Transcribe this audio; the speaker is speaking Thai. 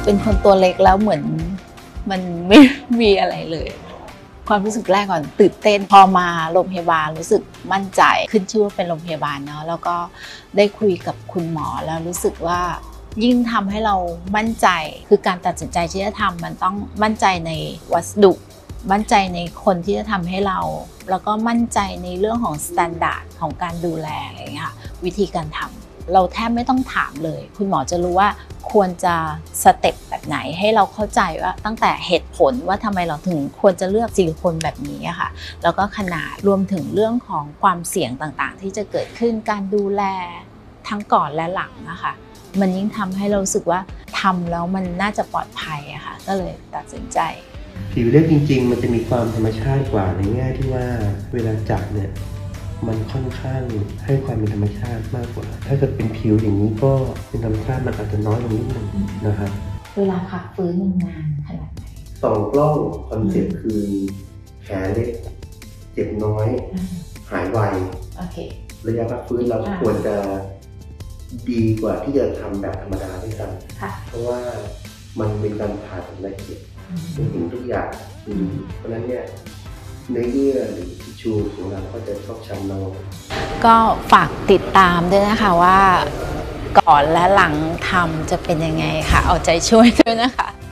เป็นคนตัวเล็กแล้วเหมือนมันไม่มีอะไรเลยความรู้สึกแรกก่อนตื่นเต้นพอมาโรงพยาบาลรู้สึกมั่นใจขึ้นชื่อว่าเป็นโรงพยาบาลเนาะแล้วก็ได้คุยกับคุณหมอแล้วรู้สึกว่ายิ่งทำให้เรามั่นใจคือการตัดสินใจที่จะทำมันต้องมั่นใจในวัสดุมั่นใจในคนที่จะทำให้เราแล้วก็มั่นใจในเรื่องของมาตรฐานของการดูแลอะไรอย่างเงี้ยค่ะวิธีการทำเราแทบไม่ต้องถามเลยคุณหมอจะรู้ว่าควรจะสเต็ปแบบไหนให้เราเข้าใจว่าตั้งแต่เหตุผลว่าทำไมเราถึงควรจะเลือกซิลิโคนแบบนี้ค่ะแล้วก็ขนาดรวมถึงเรื่องของความเสี่ยงต่างๆที่จะเกิดขึ้นการดูแลทั้งก่อนและหลังนะคะมันยิ่งทำให้เรารู้สึกว่าทำแล้วมันน่าจะปลอดภัยอะค่ะก็เลยตัดสินใจผิวเลือดจริงๆมันจะมีความธรรมชาติกว่าในแง่ที่ว่าเวลาจับเนี่ยมันค่อนข้างให้ความเป็นธรรมชาติมากกว่าถ้าเกิดเป็นผิวอย่างนี้ก็เป็นธรรมชาติมันอาจจะน้อยลงนิดนึงนะครับเวลาพักฟื้นนานขนาดไหนส่องกล้องคอนเซ็ปต์คือแผลเล็กเจ็บน้อยหายไวระยะพักฟื้นเราควรจะดีกว่าที่จะทำแบบธรรมดาด้วยซ้ำเพราะว่ามันเป็นการผ่าตัดละเอียดไม่เห็นทุกอย่างเพราะฉะนั้นเนี่ยเนื้อเยื่อหรือทิชชูของเราก็จะชอกช้ำน้อยก็ฝากติดตามด้วยนะคะว่าก่อนและหลังทำจะเป็นยังไงค่ะเอาใจช่วยด้วยนะคะ